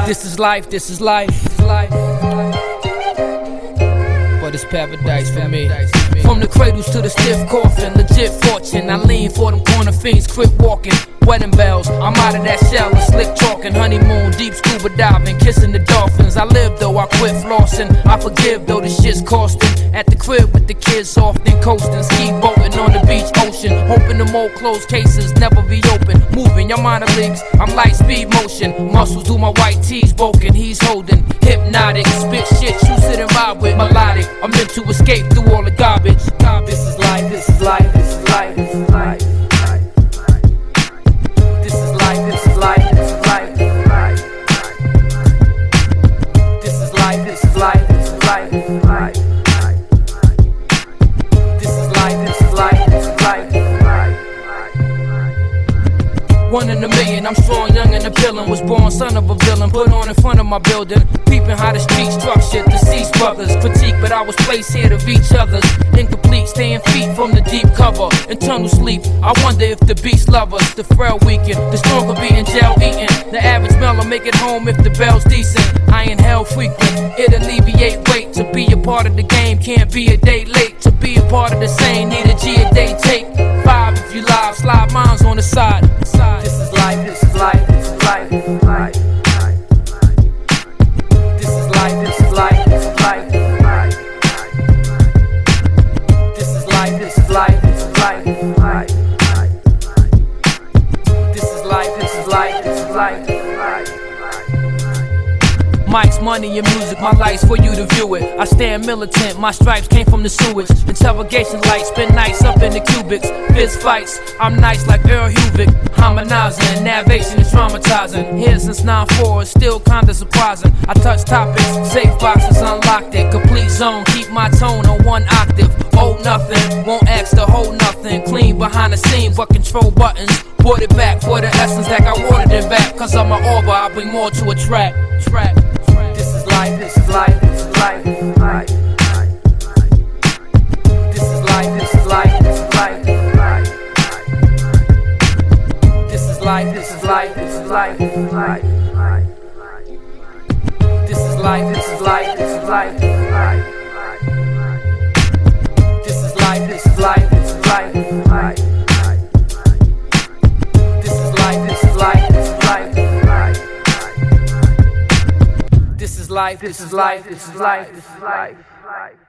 This is life, this is life. But it's paradise for me. From the cradles to the stiff coffin, legit fortune. I lean for them corner fiends, crip walking. Wedding bells, I'm out of that shell and slick talking. Honeymoon, deep scuba diving, kissing the dolphins. I live though, I quit flossing. I forgive though, the shit's costing. At the crib with the kids often coasting. Ski boating on the beach, ocean. Hoping the more closed cases never reopen. Moving your minor leagues, I'm light speed motion. Muscles do my white tees broken, he's holding. Hypnotic, spit shit, you sit and ride with. Melodic, I'm meant to escape through all the garbage. This is life, this is life, this is life, this is life. This is life, this is life, this is life. This is life, this is life, this is life. This is life, this is life, this is life. One in a million, I'm strong, young and appealing. Was born son of a villain, put on in front of my building. Peeping how the street structured, deceased brothers. Critique, but I was placed here to reach others. Incomplete, staying feet from the deep cover. Internal sleep, I wonder if the beast lovers. The frail weaken, the stronger be in jail eating. The average mailer make it home if the bell's decent. I ain't hell frequent, it alleviate weight. To be a part of the game, can't be a day late. To be a part of the same, need a G a day take. 5 if you live, slide mines on the side. This is life, this is life, this is life, this is life. This is life, this is life, this is life. This is life, this is life, this is life. This is life, this is life, this is life. Mics, money, and music, my life's for you to view it. I stand militant, my stripes came from the sewage. Interrogation lights, spend nights up in the cubics. Fist fights, I'm nice like Earl Hubik. Harmonizing, navigation is traumatizing. Here since 9-4, it's still kinda surprising. I touch topics, safe boxes, unlocked it. Complete zone, keep my tone on 1 octave. Hold nothing, won't ask to hold nothing. Clean behind the scenes, but control buttons. Brought it back for the essence that I watered it back. Cause I'm an author, I bring more to a track. This is life, this is life, this is life, this is life. This is life, this is life, this is life. This is life, this is life, this is life, this is life. This is life, this is life, this is life. This is life, this is life, this is life. This is life, this is life, this is life. This is life, this is life, this is life, this is life.